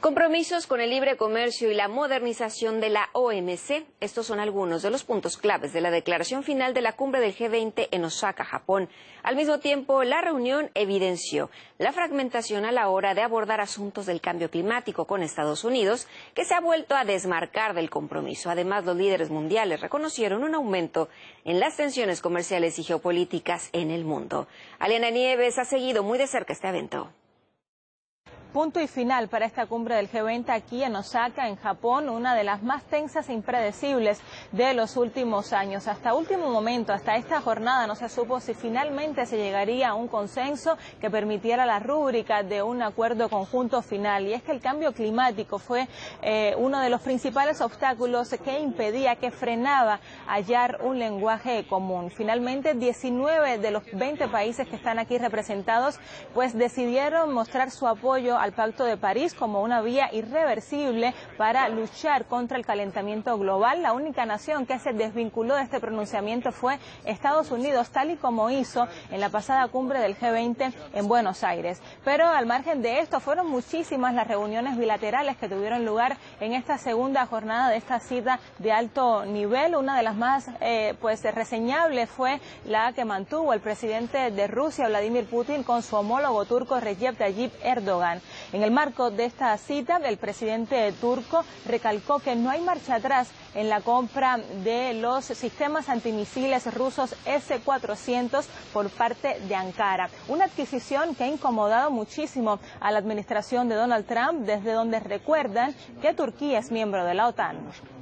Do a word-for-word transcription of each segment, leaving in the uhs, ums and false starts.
Compromisos con el libre comercio y la modernización de la O M C. Estos son algunos de los puntos claves de la declaración final de la cumbre del G veinte en Osaka, Japón. Al mismo tiempo, la reunión evidenció la fragmentación a la hora de abordar asuntos del cambio climático con Estados Unidos, que se ha vuelto a desmarcar del compromiso. Además, los líderes mundiales reconocieron un aumento en las tensiones comerciales y geopolíticas en el mundo. Aliana Nieves ha seguido muy de cerca este evento. Punto y final para esta cumbre del G veinte aquí en Osaka, en Japón, una de las más tensas e impredecibles de los últimos años. Hasta último momento, hasta esta jornada, no se supo si finalmente se llegaría a un consenso que permitiera la rúbrica de un acuerdo conjunto final. Y es que el cambio climático fue eh, uno de los principales obstáculos que impedía, que frenaba hallar un lenguaje común. Finalmente, diecinueve de los veinte países que están aquí representados, pues decidieron mostrar su apoyo al Pacto de París como una vía irreversible para luchar contra el calentamiento global. La única nación que se desvinculó de este pronunciamiento fue Estados Unidos, tal y como hizo en la pasada cumbre del G veinte en Buenos Aires. Pero al margen de esto, fueron muchísimas las reuniones bilaterales que tuvieron lugar en esta segunda jornada de esta cita de alto nivel. Una de las más eh, pues reseñables fue la que mantuvo el presidente de Rusia, Vladimir Putin, con su homólogo turco Recep Tayyip Erdogan. En el marco de esta cita, el presidente turco recalcó que no hay marcha atrás en la compra de los sistemas antimisiles rusos S cuatrocientos por parte de Ankara. Una adquisición que ha incomodado muchísimo a la administración de Donald Trump, desde donde recuerdan que Turquía es miembro de la OTAN.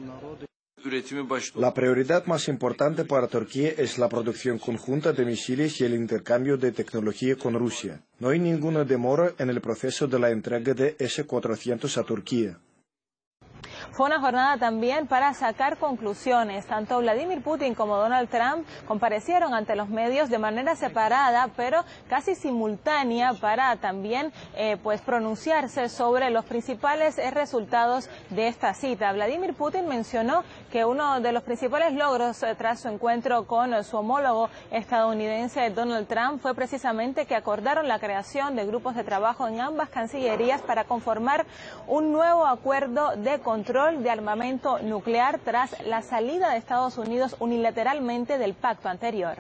La prioridad más importante para Turquía es la producción conjunta de misiles y el intercambio de tecnología con Rusia. No hay ninguna demora en el proceso de la entrega de S cuatrocientos a Turquía. Fue una jornada también para sacar conclusiones. Tanto Vladimir Putin como Donald Trump comparecieron ante los medios de manera separada, pero casi simultánea, para también eh, pues pronunciarse sobre los principales eh, resultados de esta cita. Vladimir Putin mencionó que uno de los principales logros eh, tras su encuentro con eh, su homólogo estadounidense Donald Trump fue precisamente que acordaron la creación de grupos de trabajo en ambas cancillerías para conformar un nuevo acuerdo de control de armamento nuclear tras la salida de Estados Unidos unilateralmente del pacto anterior.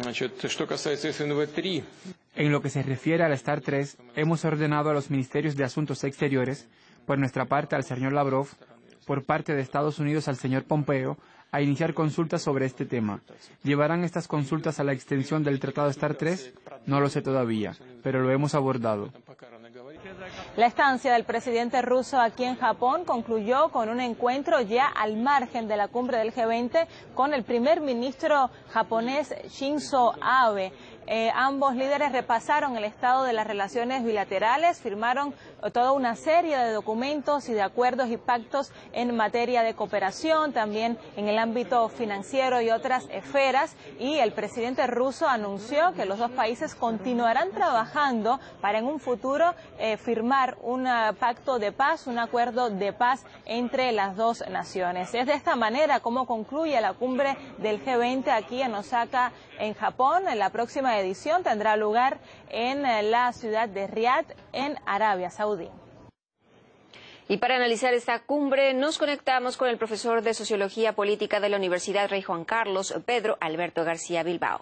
En lo que se refiere al START tres, hemos ordenado a los ministerios de Asuntos Exteriores, por nuestra parte al señor Lavrov, por parte de Estados Unidos al señor Pompeo, a iniciar consultas sobre este tema. ¿Llevarán estas consultas a la extensión del Tratado START tres? No lo sé todavía, pero lo hemos abordado. La estancia del presidente ruso aquí en Japón concluyó con un encuentro ya al margen de la cumbre del G veinte con el primer ministro japonés Shinzo Abe. Eh, ambos líderes repasaron el estado de las relaciones bilaterales, firmaron toda una serie de documentos y de acuerdos y pactos en materia de cooperación, también en el ámbito financiero y otras esferas, y el presidente ruso anunció que los dos países continuarán trabajando para en un futuro eh, firmar un pacto de paz, un acuerdo de paz entre las dos naciones. Es de esta manera como concluye la cumbre del G veinte aquí en Osaka, en Japón. En la próxima edición tendrá lugar en la ciudad de Riad, en Arabia Saudí. Y para analizar esta cumbre nos conectamos con el profesor de Sociología Política de la Universidad Rey Juan Carlos, Pedro Alberto García Bilbao.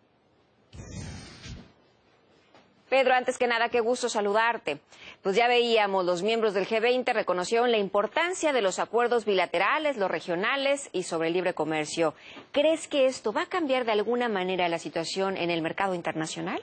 Pedro, antes que nada, qué gusto saludarte. Pues ya veíamos, los miembros del G veinte reconocieron la importancia de los acuerdos bilaterales, los regionales y sobre el libre comercio. ¿Crees que esto va a cambiar de alguna manera la situación en el mercado internacional?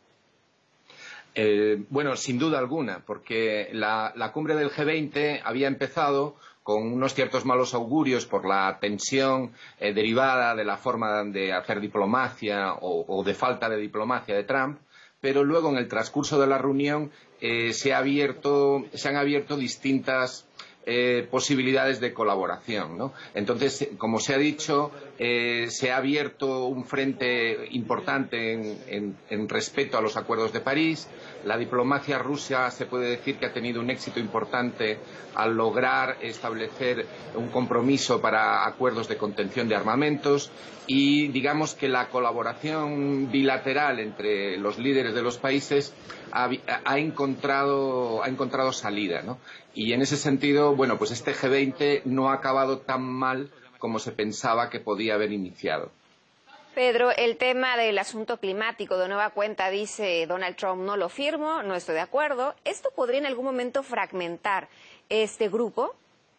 Eh, bueno, sin duda alguna, porque la, la cumbre del G veinte había empezado con unos ciertos malos augurios por la tensión eh, derivada de la forma de hacer diplomacia o, o de falta de diplomacia de Trump, pero luego en el transcurso de la reunión eh, se, ha abierto, se han abierto distintas eh, posibilidades de colaboración, ¿no? Entonces, como se ha dicho, eh, se ha abierto un frente importante en, en, en respeto a los acuerdos de París. La diplomacia rusa se puede decir que ha tenido un éxito importante al lograr establecer un compromiso para acuerdos de contención de armamentos y digamos que la colaboración bilateral entre los líderes de los países ha, ha, encontrado, ha encontrado salida, ¿no? Y en ese sentido, bueno, pues este G veinte no ha acabado tan mal como se pensaba que podía haber iniciado. Pedro, el tema del asunto climático, de nueva cuenta dice Donald Trump, no lo firmo, no estoy de acuerdo. ¿Esto podría en algún momento fragmentar este grupo?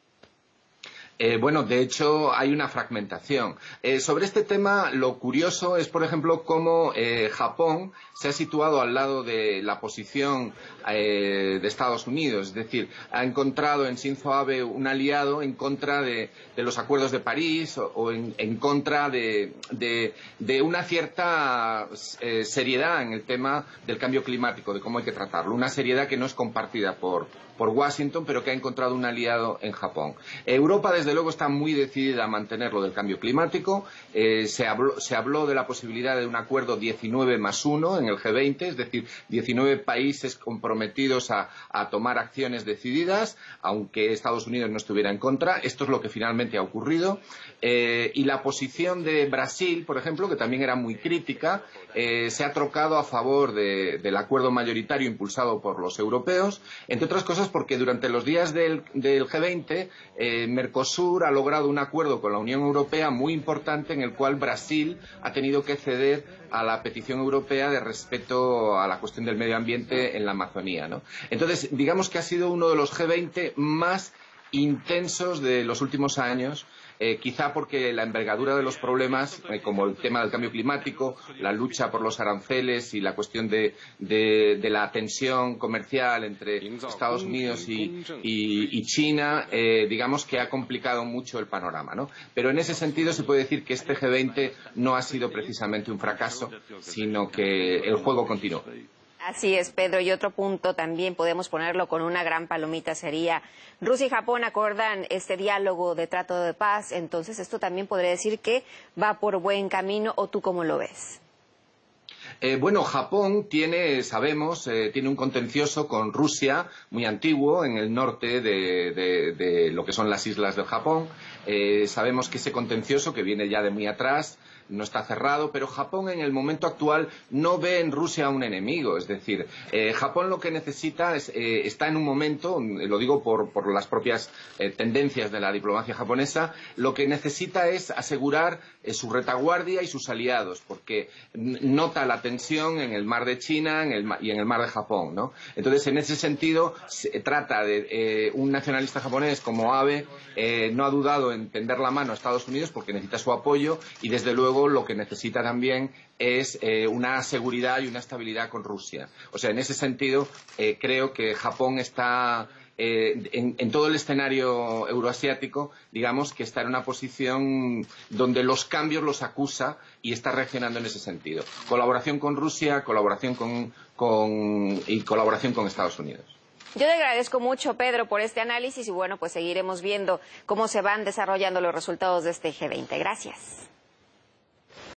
Eh, bueno, de hecho, hay una fragmentación. Eh, sobre este tema, lo curioso es, por ejemplo, cómo eh, Japón se ha situado al lado de la posición eh, de Estados Unidos. Es decir, ha encontrado en Shinzo Abe un aliado en contra de, de los acuerdos de París o, o en, en contra de, de, de una cierta eh, seriedad en el tema del cambio climático, de cómo hay que tratarlo. Una seriedad que no es compartida por, por Washington, pero que ha encontrado un aliado en Japón. Europa, desde luego, está muy decidida a mantener lo del cambio climático. Eh, se, habló, se habló de la posibilidad de un acuerdo diecinueve más uno en el G veinte, es decir, diecinueve países comprometidos a, a tomar acciones decididas, aunque Estados Unidos no estuviera en contra. Esto es lo que finalmente ha ocurrido. Eh, y la posición de Brasil, por ejemplo, que también era muy crítica, eh, se ha trocado a favor de, del acuerdo mayoritario impulsado por los europeos, entre otras cosas porque durante los días del, del G veinte, eh, Mercosur ha logrado un acuerdo con la Unión Europea muy importante en el cual Brasil ha tenido que ceder a la petición europea de respeto a la cuestión del medio ambiente en la Amazonía, ¿no? Entonces, digamos que ha sido uno de los G veinte más intensos de los últimos años. Eh, quizá porque la envergadura de los problemas, eh, como el tema del cambio climático, la lucha por los aranceles y la cuestión de, de, de la tensión comercial entre Estados Unidos y, y, y China, eh, digamos que ha complicado mucho el panorama, ¿no? Pero en ese sentido se puede decir que este G veinte no ha sido precisamente un fracaso, sino que el juego continuó. Así es, Pedro. Y otro punto también podemos ponerlo con una gran palomita sería Rusia y Japón acordan este diálogo de trato de paz. Entonces, esto también podría decir que va por buen camino, ¿o tú cómo lo ves? Eh, bueno, Japón tiene, sabemos, eh, tiene un contencioso con Rusia muy antiguo en el norte de, de, de lo que son las islas del Japón. Eh, sabemos que ese contencioso, que viene ya de muy atrás, no está cerrado, pero Japón en el momento actual no ve en Rusia un enemigo. Es decir, eh, Japón lo que necesita es, eh, está en un momento, lo digo por, por las propias eh, tendencias de la diplomacia japonesa, lo que necesita es asegurar eh, su retaguardia y sus aliados, porque nota la tensión en el mar de China en el, y en el mar de Japón, ¿no? Entonces, en ese sentido, se trata de eh, un nacionalista japonés como Abe, eh, no ha dudado en tender la mano a Estados Unidos porque necesita su apoyo y, desde luego, lo que necesita también es eh, una seguridad y una estabilidad con Rusia. O sea, en ese sentido, eh, creo que Japón está eh, en, en todo el escenario euroasiático, digamos que está en una posición donde los cambios los acusa y está reaccionando en ese sentido. Colaboración con Rusia, colaboración con, con, y colaboración con Estados Unidos. Yo le agradezco mucho, Pedro, por este análisis y bueno, pues seguiremos viendo cómo se van desarrollando los resultados de este G veinte. Gracias.